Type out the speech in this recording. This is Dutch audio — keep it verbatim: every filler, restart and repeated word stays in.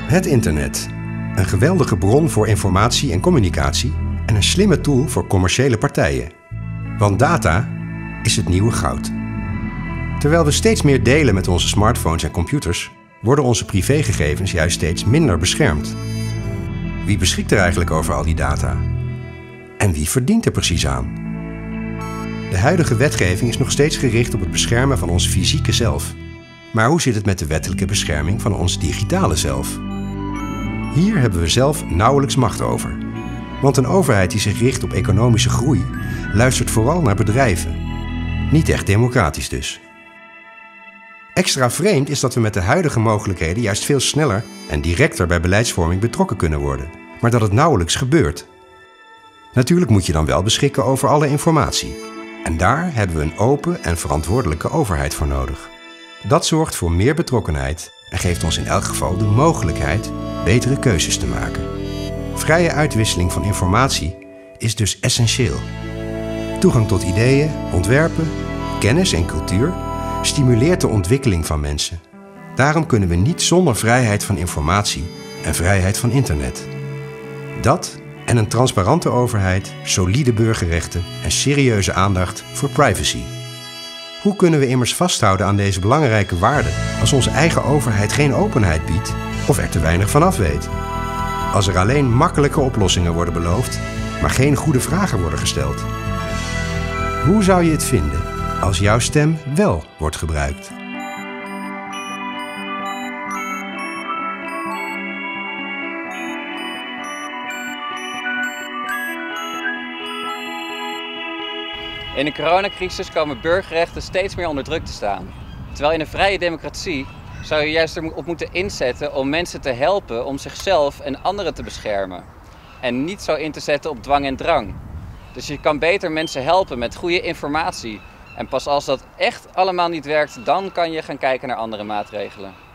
Het internet. Een geweldige bron voor informatie en communicatie en een slimme tool voor commerciële partijen. Want data is het nieuwe goud. Terwijl we steeds meer delen met onze smartphones en computers, worden onze privégegevens juist steeds minder beschermd. Wie beschikt er eigenlijk over al die data? En wie verdient er precies aan? De huidige wetgeving is nog steeds gericht op het beschermen van ons fysieke zelf. Maar hoe zit het met de wettelijke bescherming van ons digitale zelf? Hier hebben we zelf nauwelijks macht over. Want een overheid die zich richt op economische groei, luistert vooral naar bedrijven. Niet echt democratisch dus. Extra vreemd is dat we met de huidige mogelijkheden juist veel sneller en directer bij beleidsvorming betrokken kunnen worden, maar dat het nauwelijks gebeurt. Natuurlijk moet je dan wel beschikken over alle informatie. En daar hebben we een open en verantwoordelijke overheid voor nodig. Dat zorgt voor meer betrokkenheid en geeft ons in elk geval de mogelijkheid betere keuzes te maken. Vrije uitwisseling van informatie is dus essentieel. Toegang tot ideeën, ontwerpen, kennis en cultuur stimuleert de ontwikkeling van mensen. Daarom kunnen we niet zonder vrijheid van informatie en vrijheid van internet. Dat en een transparante overheid, solide burgerrechten en serieuze aandacht voor privacy. Hoe kunnen we immers vasthouden aan deze belangrijke waarden als onze eigen overheid geen openheid biedt of er te weinig van af weet? Als er alleen makkelijke oplossingen worden beloofd, maar geen goede vragen worden gesteld. Hoe zou je het vinden als jouw stem wel wordt gebruikt? In de coronacrisis komen burgerrechten steeds meer onder druk te staan. Terwijl in een vrije democratie zou je juist erop moeten inzetten om mensen te helpen om zichzelf en anderen te beschermen. En niet zo in te zetten op dwang en drang. Dus je kan beter mensen helpen met goede informatie. En pas als dat echt allemaal niet werkt, dan kan je gaan kijken naar andere maatregelen.